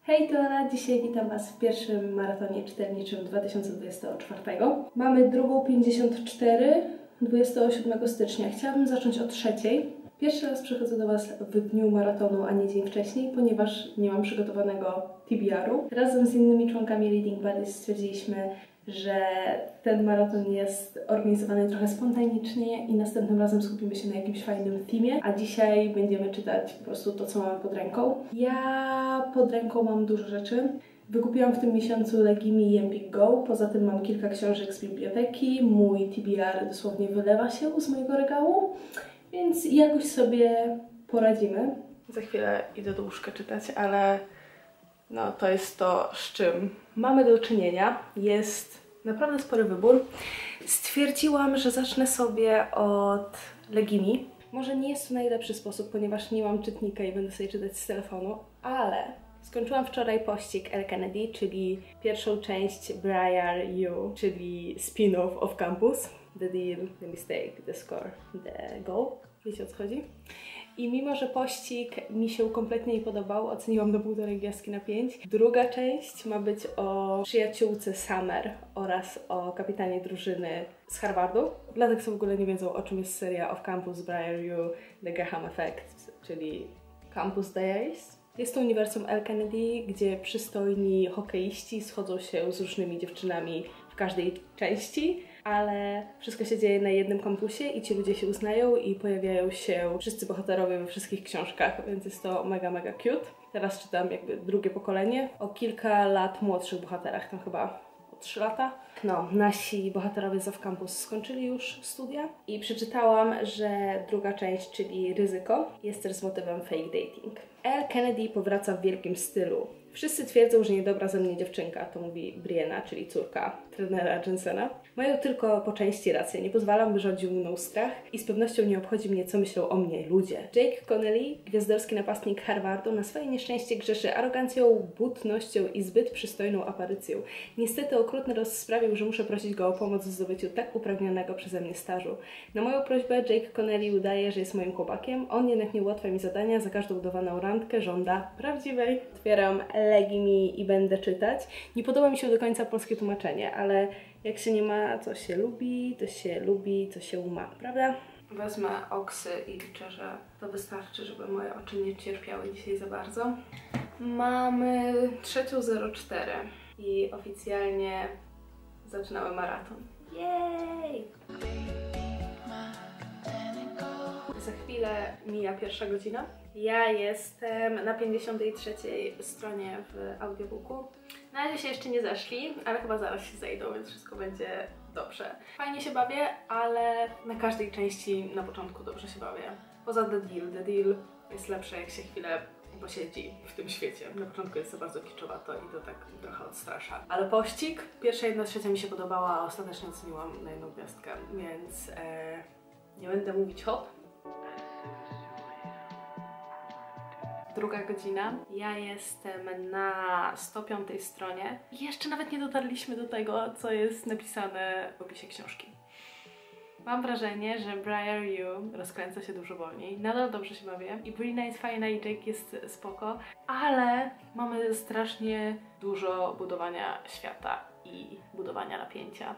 Hej, to Ola, dzisiaj witam Was w pierwszym maratonie czytelniczym 2024. Mamy drugą 54, 27 stycznia. Chciałabym zacząć od trzeciej. Pierwszy raz przychodzę do Was w dniu maratonu, a nie dzień wcześniej, ponieważ nie mam przygotowanego TBR-u. Razem z innymi członkami Reading Buddies stwierdziliśmy, że ten maraton jest organizowany trochę spontanicznie i następnym razem skupimy się na jakimś fajnym themie, a dzisiaj będziemy czytać po prostu to, co mamy pod ręką. Ja pod ręką mam dużo rzeczy. Wykupiłam w tym miesiącu Legimi i Empik Go, poza tym mam kilka książek z biblioteki, mój TBR dosłownie wylewa się z mojego regału, więc jakoś sobie poradzimy. Za chwilę idę do łóżka czytać, ale no to jest to, z czym mamy do czynienia. Jest naprawdę spory wybór. Stwierdziłam, że zacznę sobie od Legimi. Może nie jest to najlepszy sposób, ponieważ nie mam czytnika i będę sobie czytać z telefonu, ale skończyłam wczoraj pościg Elle Kennedy, czyli pierwszą część Briar You, czyli spin-off of Campus. The Deal, The Mistake, The Score, The Goal. Wiecie, o co chodzi? I mimo, że pościg mi się kompletnie nie podobał, oceniłam do 1,5 gwiazdki na 5. Druga część ma być o przyjaciółce Summer oraz o kapitanie drużyny z Harvardu. Dla tych, co w ogóle nie wiedzą, o czym jest seria Of Campus, Briar You, The Graham Effect, czyli Campus Diaries. Jest to uniwersum Elle Kennedy, gdzie przystojni hokeiści schodzą się z różnymi dziewczynami w każdej części, ale wszystko się dzieje na jednym kampusie i ci ludzie się uznają i pojawiają się wszyscy bohaterowie we wszystkich książkach, więc jest to mega, mega cute. Teraz czytam jakby drugie pokolenie o kilka lat młodszych bohaterach, tam chyba o 3 lata. No, nasi bohaterowie z Off Campus skończyli już studia i przeczytałam, że druga część, czyli Ryzyko, jest też z motywem fake dating. Elle Kennedy powraca w wielkim stylu. Wszyscy twierdzą, że niedobra ze mnie dziewczynka, to mówi Brianna, czyli córka trenera Jensena. Mają tylko po części rację, nie pozwalam, by rządził mną strach i z pewnością nie obchodzi mnie, co myślą o mnie ludzie. Jake Connelly, gwiazdorski napastnik Harvardu, na swoje nieszczęście grzeszy arogancją, butnością i zbyt przystojną aparycją. Niestety okrutny los sprawił, że muszę prosić go o pomoc w zdobyciu tak upragnionego przeze mnie stażu. Na moją prośbę Jake Connelly udaje, że jest moim chłopakiem, on jednak nie ułatwia mi zadania, za każdą udawaną randkę żąda prawdziwej. Otwieram Legimi i będę czytać. Nie podoba mi się do końca polskie tłumaczenie, ale jak się nie ma, co się lubi, to się lubi, co się ma, prawda? Wezmę oksy i liczę, że to wystarczy, żeby moje oczy nie cierpiały dzisiaj za bardzo. Mamy 3:04 i oficjalnie zaczynamy maraton. Jej! Za chwilę mija pierwsza godzina. Ja jestem na 53 stronie w audiobooku. Na razie się jeszcze nie zeszli, ale chyba zaraz się zejdą, więc wszystko będzie dobrze. Fajnie się bawię, ale na każdej części na początku dobrze się bawię. Poza The Deal. The Deal jest lepsze, jak się chwilę posiedzi w tym świecie. Na początku jest to bardzo kiczowato i to tak trochę odstrasza. Ale pościg, pierwsza 1/3 mi się podobała, a ostatecznie oceniłam na 1 gwiazdkę, więc nie będę mówić hop. Druga godzina. Ja jestem na 105 stronie. I jeszcze nawet nie dotarliśmy do tego, co jest napisane w opisie książki. Mam wrażenie, że Briar You rozkręca się dużo wolniej. Nadal dobrze się bawię. I Brina jest fajna i Jake jest spoko. Ale mamy strasznie dużo budowania świata i budowania napięcia.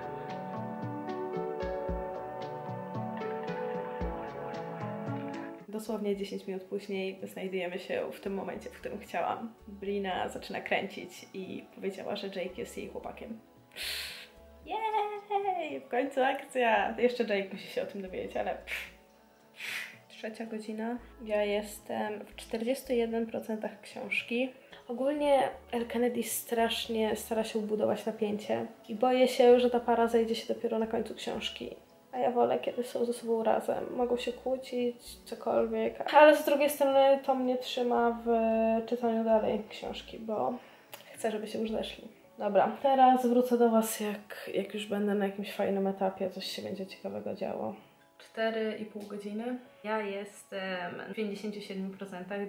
Dosłownie 10 minut później znajdujemy się w tym momencie, w którym chciałam. Brina zaczyna kręcić i powiedziała, że Jake jest jej chłopakiem. Jej! W końcu akcja! Jeszcze Jake musi się o tym dowiedzieć, ale... Trzecia godzina. Ja jestem w 41% książki. Ogólnie Elle Kennedy strasznie stara się budować napięcie i boję się, że ta para zejdzie się dopiero na końcu książki. A ja wolę, kiedy są ze sobą razem. Mogą się kłócić, cokolwiek. Ale z drugiej strony to mnie trzyma w czytaniu dalej książki, bo chcę, żeby się już zeszli. Dobra, teraz wrócę do Was, jak już będę na jakimś fajnym etapie, coś się będzie ciekawego działo. 4,5 godziny. Ja jestem w 57%,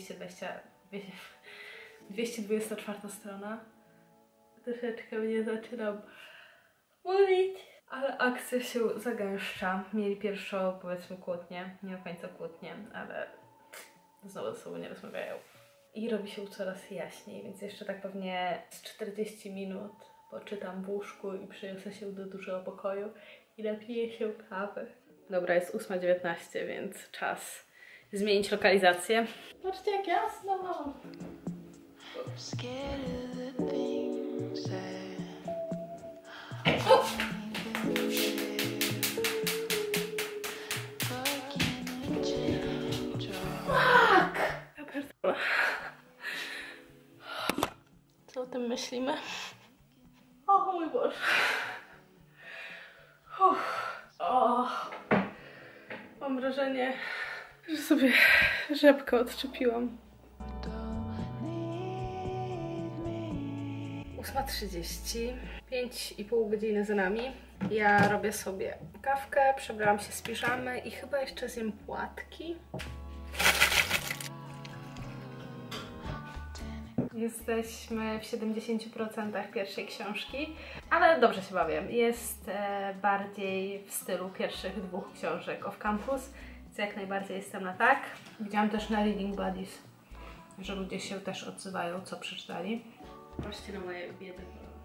224 strona. Troszeczkę mnie zaczynam mówić. Ale akcja się zagęszcza. Mieli pierwszą, powiedzmy, kłótnię. Nie do końca kłótnię, ale znowu ze sobą nie rozmawiają. i robi się coraz jaśniej, więc jeszcze tak pewnie z 40 minut poczytam w łóżku i przeniosę się do dużego pokoju i napiję się kawy. Dobra, jest 8:19, więc czas zmienić lokalizację. Patrzcie, jak jasno mam. Co o tym myślimy? O mój Boże. Mam wrażenie, że sobie rzepkę odczepiłam. 8:30, 5,5 godziny za nami. Ja robię sobie kawkę, przebrałam się z piżamy i chyba jeszcze zjem płatki. Jesteśmy w 70% pierwszej książki, ale dobrze się bawię. Jest bardziej w stylu pierwszych 2 książek Off Campus, więc jak najbardziej jestem na tak. Widziałam też na Reading Buddies, że ludzie się też odzywają, co przeczytali. Patrzcie na moje biedy.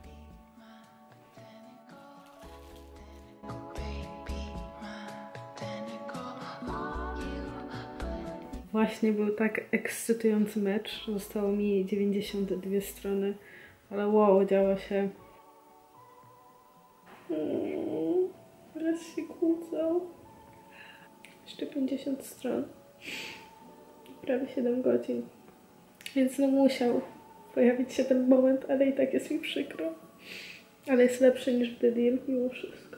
Właśnie był tak ekscytujący mecz. Zostało mi 92 strony, ale wow, działo się. Teraz się kłócą. Jeszcze 50 stron. Prawie 7 godzin. Więc no musiał pojawić się ten moment, ale i tak jest mi przykro. Ale jest lepszy niż The Deal mimo wszystko.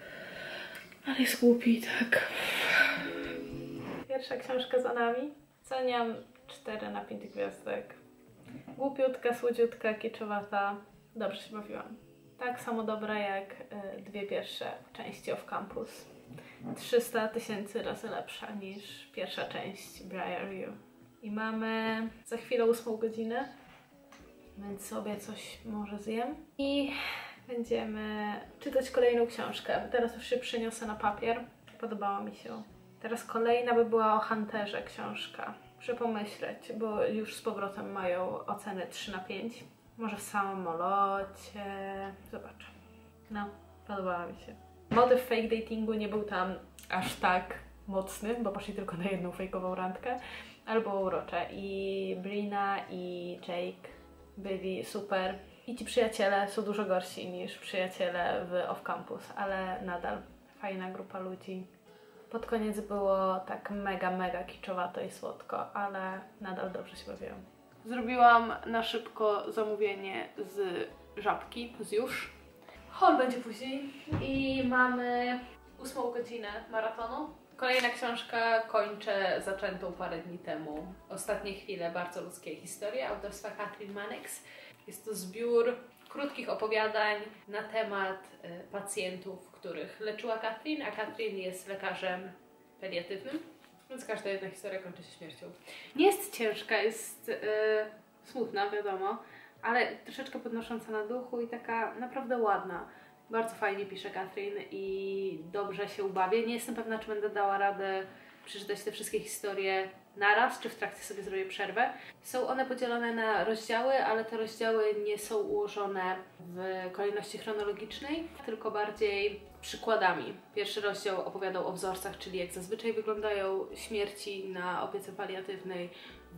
Ale jest głupi i tak. Pierwsza książka za nami. Ceniam 4 na 5 gwiazdek. Głupiutka, słodziutka, kiczowata. Dobrze się bawiłam. Tak samo dobra jak 2 pierwsze części Off Campus. 300 000 razy lepsza niż pierwsza część Briar-View. I mamy za chwilę 8 godzinę, więc sobie coś może zjem. I będziemy czytać kolejną książkę. Teraz już się przeniosę na papier. Podobała mi się. Teraz kolejna by była o Hunterze książka. Muszę pomyśleć, bo już z powrotem mają oceny 3 na 5. Może w samolocie. Zobaczę. No, podobała mi się. Motyw fake datingu nie był tam aż tak mocny, bo poszli tylko na jedną fejkową randkę. Ale było urocze. I Brina i Jake byli super. I ci przyjaciele są dużo gorsi niż przyjaciele w Off Campus, ale nadal fajna grupa ludzi. Pod koniec było tak mega kiczowato i słodko, ale nadal dobrze się bawiłam. Zrobiłam na szybko zamówienie z Żabki, z Już. Haul będzie później i mamy 8 godzinę maratonu. Kolejna książka kończę zaczętą parę dni temu. Ostatnie chwile, bardzo ludzkie historie autorstwa Kathryn Mannix. Jest to zbiór krótkich opowiadań na temat pacjentów, których leczyła Kathryn, a Kathryn jest lekarzem pediatywnym, więc każda jedna historia kończy się śmiercią. Nie jest ciężka, jest smutna, wiadomo, ale troszeczkę podnosząca na duchu i taka naprawdę ładna. Bardzo fajnie pisze Kathryn i dobrze się ubawię. Nie jestem pewna, czy będę dała radę przeczytać te wszystkie historie naraz, czy w trakcie sobie zrobię przerwę. Są one podzielone na rozdziały, ale te rozdziały nie są ułożone w kolejności chronologicznej, tylko bardziej przykładami. Pierwszy rozdział opowiadał o wzorcach, czyli jak zazwyczaj wyglądają śmierci na opiece paliatywnej.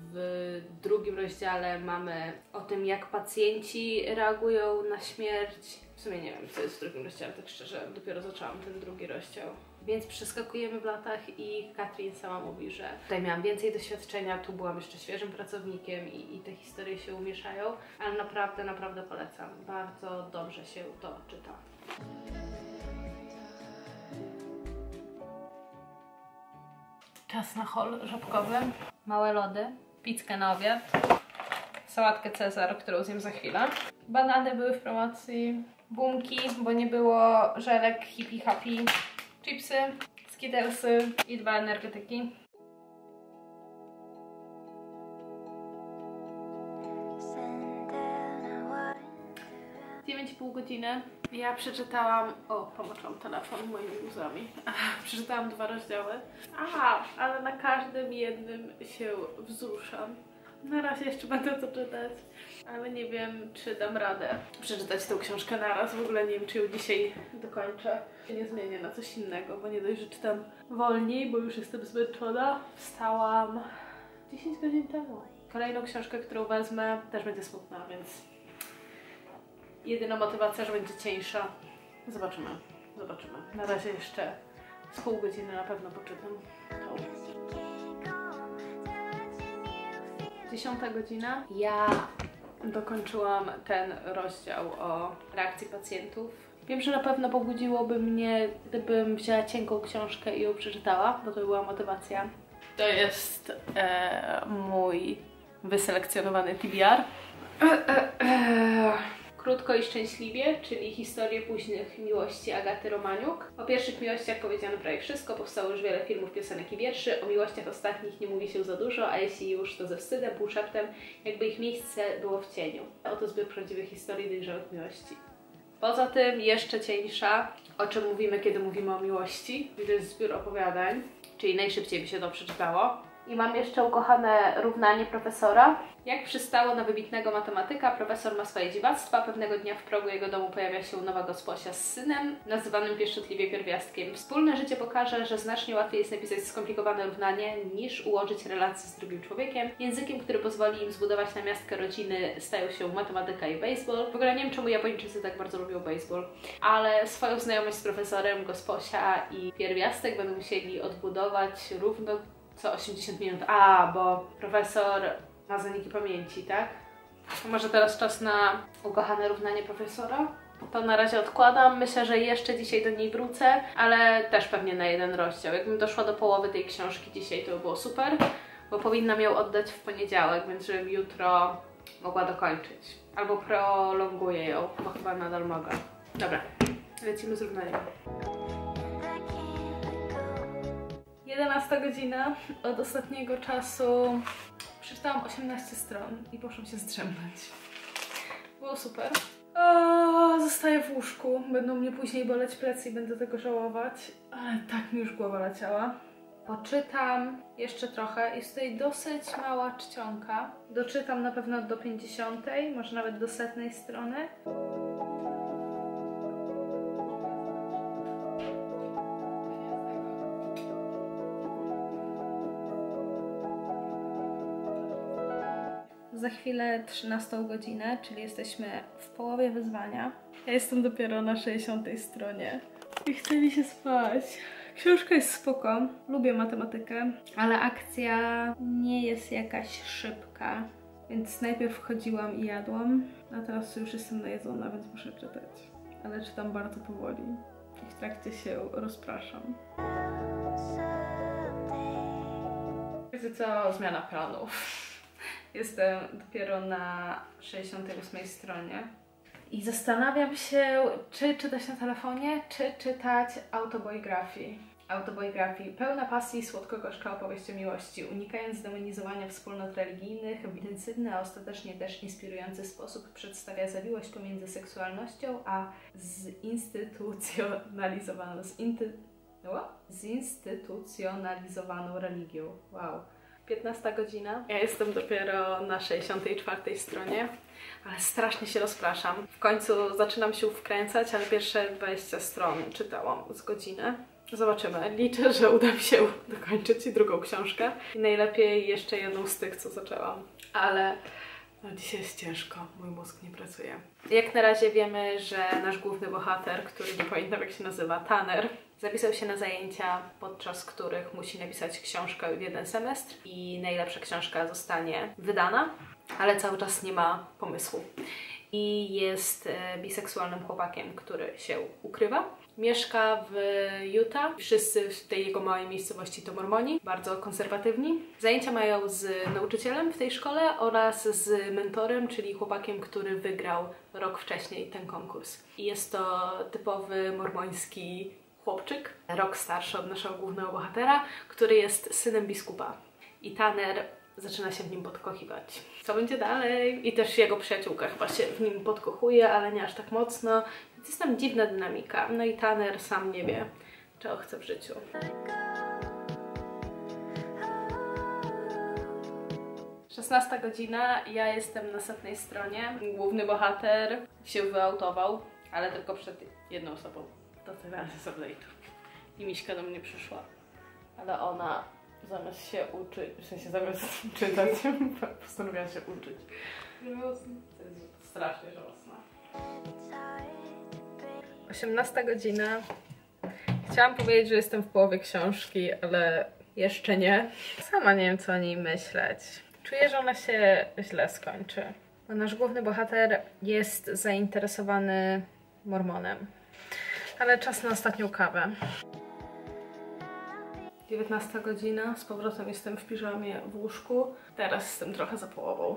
W drugim rozdziale mamy o tym, jak pacjenci reagują na śmierć. W sumie nie wiem, co jest w drugim rozdziale, tak szczerze, dopiero zaczęłam ten drugi rozdział. Więc przeskakujemy w latach i Kathryn sama mówi, że tutaj miałam więcej doświadczenia, tu byłam jeszcze świeżym pracownikiem i te historie się umieszają, ale naprawdę polecam. Bardzo dobrze się to czyta. Czas na haul żabkowy. Małe lody, pizzkę na obiad, sałatkę Cezar, którą zjem za chwilę. Banany były w promocji, bumki, bo nie było żelek Hippie Happy, chipsy, skittlesy i 2 energetyki. 9,5 godziny. Ja przeczytałam... O, pomoczyłam telefon moimi łzami. Przeczytałam 2 rozdziały. Ale na każdym jednym się wzruszam. Na razie jeszcze będę to czytać, ale nie wiem, czy dam radę przeczytać tę książkę naraz. W ogóle nie wiem, czy ją dzisiaj dokończę. Nie zmienię na coś innego, bo nie dość, że czytam wolniej, bo już jestem zmęczona. Wstałam 10 godzin temu. Kolejną książkę, którą wezmę, też będzie smutna, więc jedyna motywacja, że będzie cieńsza. Zobaczymy. Zobaczymy. Na razie jeszcze z pół godziny na pewno poczytam. 10 godzina. Ja dokończyłam ten rozdział o reakcji pacjentów. Wiem, że na pewno pobudziłoby mnie, gdybym wzięła cienką książkę i ją przeczytała, bo to była motywacja. To jest mój wyselekcjonowany TBR. Krótko i szczęśliwie, czyli historię późnych miłości Agaty Romaniuk. O pierwszych miłościach powiedziano prawie wszystko, powstało już wiele filmów, piosenek i wierszy. O miłościach ostatnich nie mówi się za dużo, a jeśli już, to ze wstydem, półszeptem, jakby ich miejsce było w cieniu. Oto zbiór prawdziwych historii dojrzałych miłości. Poza tym jeszcze cieńsza, o czym mówimy, kiedy mówimy o miłości. To jest zbiór opowiadań, czyli najszybciej by się to przeczytało. I mam jeszcze ukochane równanie profesora. Jak przystało na wybitnego matematyka, profesor ma swoje dziwactwa. Pewnego dnia w progu jego domu pojawia się nowa gosposia z synem, nazywanym pieszczotliwie pierwiastkiem. Wspólne życie pokaże, że znacznie łatwiej jest napisać skomplikowane równanie, niż ułożyć relacje z drugim człowiekiem. Językiem, który pozwoli im zbudować namiastkę rodziny, stają się matematyka i baseball. W ogóle nie wiem, czemu Japończycy tak bardzo lubią baseball, ale swoją znajomość z profesorem, gosposia i pierwiastek będą musieli odbudować równo co 80 minut. Bo profesor ma zaniki pamięci, tak? Może teraz czas na ukochane równanie profesora? To na razie odkładam. Myślę, że jeszcze dzisiaj do niej wrócę, ale też pewnie na jeden rozdział. Jakbym doszła do połowy tej książki dzisiaj, to by było super, bo powinnam ją oddać w poniedziałek, więc żebym jutro mogła dokończyć. Albo prolonguję ją, bo chyba nadal mogę. Dobra, lecimy z równaniem. 11 godzina. Od ostatniego czasu przeczytałam 18 stron i poszłam się zdrzemnąć. Było super. Zostaję w łóżku. Będą mnie później boleć plecy i będę tego żałować. Ale tak mi już głowa leciała. Poczytam jeszcze trochę. Jest tutaj dosyć mała czcionka. Doczytam na pewno do 50, może nawet do 100 strony. Za chwilę 13 godzinę, czyli jesteśmy w połowie wyzwania. Ja jestem dopiero na 60 stronie i chce mi się spać. Książka jest spoko, lubię matematykę, ale akcja nie jest jakaś szybka, więc najpierw wchodziłam i jadłam, a teraz już jestem najedzona, więc muszę czytać. Ale czytam bardzo powoli i w trakcie się rozpraszam. Wiecie co? Zmiana planów. Jestem dopiero na 68 stronie i zastanawiam się, czy czytać na telefonie, czy czytać autobiografii. Autobiografii pełna pasji i słodko-gorzka opowieść o miłości, unikając demonizowania wspólnot religijnych, w intensywny, a ostatecznie też inspirujący sposób przedstawia zawiłość pomiędzy seksualnością a zinstytucjonalizowaną religią. Wow. 15 godzina. Ja jestem dopiero na 64 stronie, ale strasznie się rozpraszam. W końcu zaczynam się wkręcać, ale pierwsze 20 stron czytałam z godziny. Zobaczymy. Liczę, że uda mi się dokończyć drugą książkę i najlepiej jeszcze jedną z tych, co zaczęłam. Ale dzisiaj jest ciężko, mój mózg nie pracuje. Jak na razie wiemy, że nasz główny bohater, który nie pamiętam jak się nazywa, Tanner, zapisał się na zajęcia, podczas których musi napisać książkę w jeden semestr i najlepsza książka zostanie wydana, ale cały czas nie ma pomysłu. I jest biseksualnym chłopakiem, który się ukrywa. Mieszka w Utah. Wszyscy w tej jego małej miejscowości to Mormoni, bardzo konserwatywni. Zajęcia mają z nauczycielem w tej szkole oraz z mentorem, czyli chłopakiem, który wygrał rok wcześniej ten konkurs. I jest to typowy mormoński chłopczyk, rok starszy od naszego głównego bohatera, który jest synem biskupa. I Tanner zaczyna się w nim podkochiwać. Co będzie dalej? I też jego przyjaciółka chyba się w nim podkochuje, ale nie aż tak mocno. Więc jest tam dziwna dynamika. No i Tanner sam nie wie, czego chce w życiu. 16 godzina, ja jestem na 100 stronie. Główny bohater się wyautował, ale tylko przed jedną osobą. To tyle z update'u. I Miśka do mnie przyszła. Ale ona zamiast się uczyć, w sensie zamiast czytać, postanowiła się uczyć. To jest strasznie żałosne. 18 godzina. Chciałam powiedzieć, że jestem w połowie książki, ale jeszcze nie. Sama nie wiem, co o niej myśleć. Czuję, że ona się źle skończy. Bo nasz główny bohater jest zainteresowany mormonem. Ale czas na ostatnią kawę. 19 godzina, z powrotem jestem w piżamie w łóżku. Teraz jestem trochę za połową.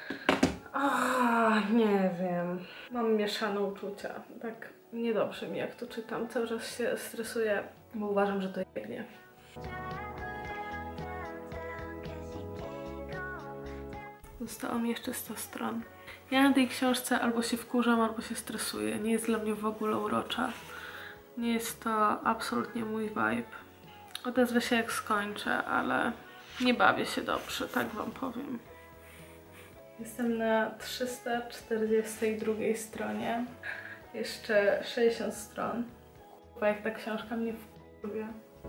Nie wiem. Mam mieszane uczucia. Tak niedobrze mi, jak to czytam. Cały czas się stresuję, bo uważam, że to jebnie. Zostało mi jeszcze 100 stron. Ja na tej książce albo się wkurzam, albo się stresuję. Nie jest dla mnie w ogóle urocza. Nie jest to absolutnie mój vibe. Odezwę się, jak skończę, ale nie bawię się dobrze, tak wam powiem. Jestem na 342 stronie. Jeszcze 60 stron. Bo jak ta książka mnie wkurwia.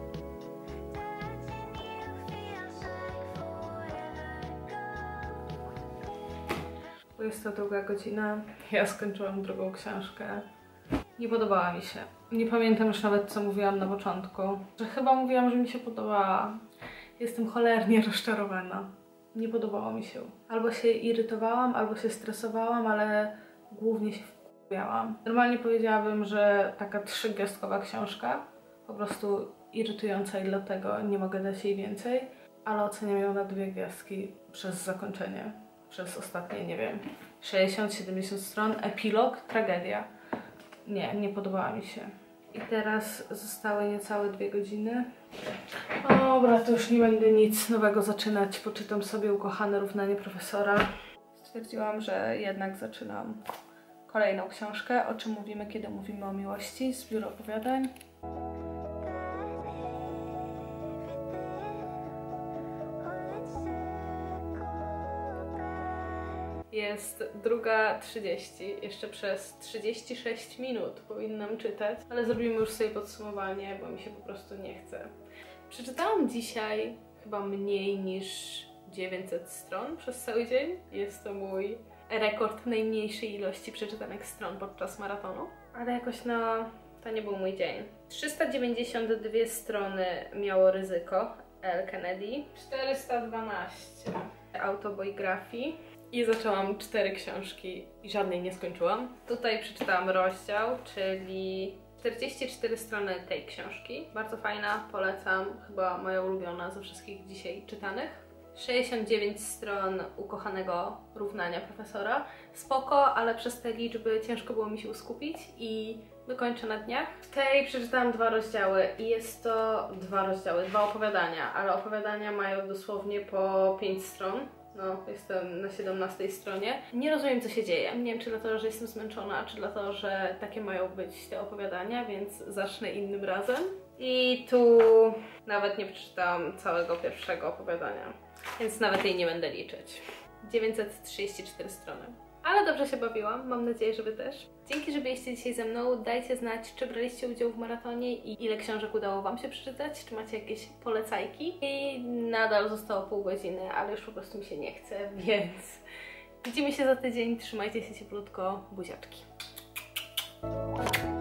22 godzina. Ja skończyłam drugą książkę. Nie podobała mi się. Nie pamiętam już nawet, co mówiłam na początku. Że chyba mówiłam, że mi się podobała. Jestem cholernie rozczarowana. Nie podobało mi się. Albo się irytowałam, albo się stresowałam, ale głównie się wkurwiałam. Normalnie powiedziałabym, że taka 3-gwiazdkowa książka. Po prostu irytująca i dlatego nie mogę dać jej więcej. Ale oceniam ją na 2 gwiazdki przez zakończenie. Przez ostatnie, nie wiem, 60-70 stron. Epilog, tragedia. Nie podobała mi się. I teraz zostały niecałe 2 godziny. Dobra, to już nie będę nic nowego zaczynać. Poczytam sobie Ukochane równanie profesora. Stwierdziłam, że jednak zaczynam kolejną książkę. O czym mówimy, kiedy mówimy o miłości? Zbiór opowiadań. Jest 2:30, jeszcze przez 36 minut powinnam czytać, ale zrobimy już sobie podsumowanie, bo mi się po prostu nie chce. Przeczytałam dzisiaj chyba mniej niż 900 stron przez cały dzień. Jest to mój rekord najmniejszej ilości przeczytanych stron podczas maratonu, ale jakoś to nie był mój dzień. 392 strony miało Ryzyko L. Kennedy, 412 autobiografii. I zaczęłam 4 książki i żadnej nie skończyłam. Tutaj przeczytałam rozdział, czyli 44 strony tej książki. Bardzo fajna, polecam. Chyba moja ulubiona ze wszystkich dzisiaj czytanych. 69 stron Ukochanego równania profesora. Spoko, ale przez te liczby ciężko było mi się uskupić i dokończę na dniach. W tej przeczytałam 2 rozdziały i jest to 2 rozdziały, 2 opowiadania, ale opowiadania mają dosłownie po 5 stron. No, jestem na 17 stronie. Nie rozumiem, co się dzieje. Nie wiem, czy dlatego, że jestem zmęczona, czy dlatego, że takie mają być te opowiadania, więc zacznę innym razem. I tu nawet nie przeczytałam całego pierwszego opowiadania, więc nawet jej nie będę liczyć. 934 strony. Ale dobrze się bawiłam, mam nadzieję, że wy też. Dzięki, że byliście dzisiaj ze mną. Dajcie znać, czy braliście udział w maratonie i ile książek udało wam się przeczytać, czy macie jakieś polecajki. I nadal zostało pół godziny, ale już po prostu mi się nie chce, więc widzimy się za tydzień. Trzymajcie się cieplutko, buziaczki.